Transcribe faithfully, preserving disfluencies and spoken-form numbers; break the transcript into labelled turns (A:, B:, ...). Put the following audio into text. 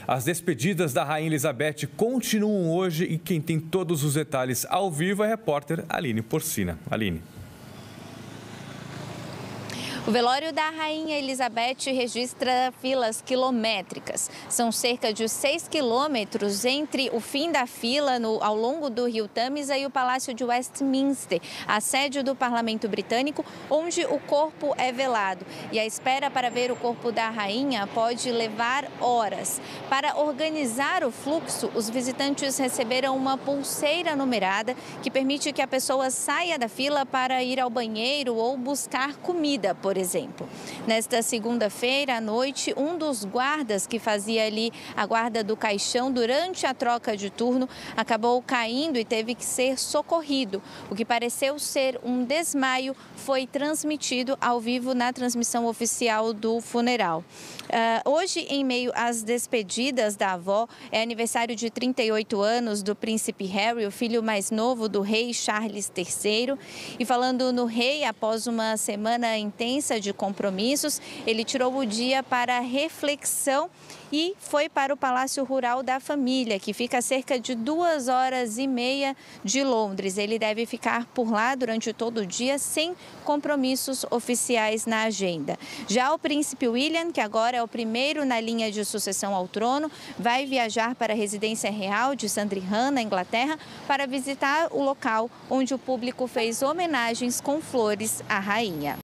A: As despedidas da Rainha Elizabeth continuam hoje e quem tem todos os detalhes ao vivo é a repórter Aline Porcina. Aline.
B: O velório da Rainha Elizabeth registra filas quilométricas. São cerca de seis quilômetros entre o fim da fila no, ao longo do rio Tâmisa e o Palácio de Westminster, a sede do Parlamento Britânico, onde o corpo é velado. E a espera para ver o corpo da rainha pode levar horas. Para organizar o fluxo, os visitantes receberam uma pulseira numerada que permite que a pessoa saia da fila para ir ao banheiro ou buscar comida, por exemplo. Nesta segunda-feira à noite, um dos guardas que fazia ali a guarda do caixão durante a troca de turno acabou caindo e teve que ser socorrido. O que pareceu ser um desmaio foi transmitido ao vivo na transmissão oficial do funeral. Uh, hoje, em meio às despedidas da avó, é aniversário de trinta e oito anos do príncipe Harry, o filho mais novo do rei Charles terceiro. E falando no rei, após uma semana intensa de compromissos, ele tirou o dia para reflexão e foi para o Palácio Rural da Família, que fica a cerca de duas horas e meia de Londres. Ele deve ficar por lá durante todo o dia, sem compromissos oficiais na agenda. Já o príncipe William, que agora é o primeiro na linha de sucessão ao trono, vai viajar para a residência real de Sandringham, na Inglaterra, para visitar o local onde o público fez homenagens com flores à rainha.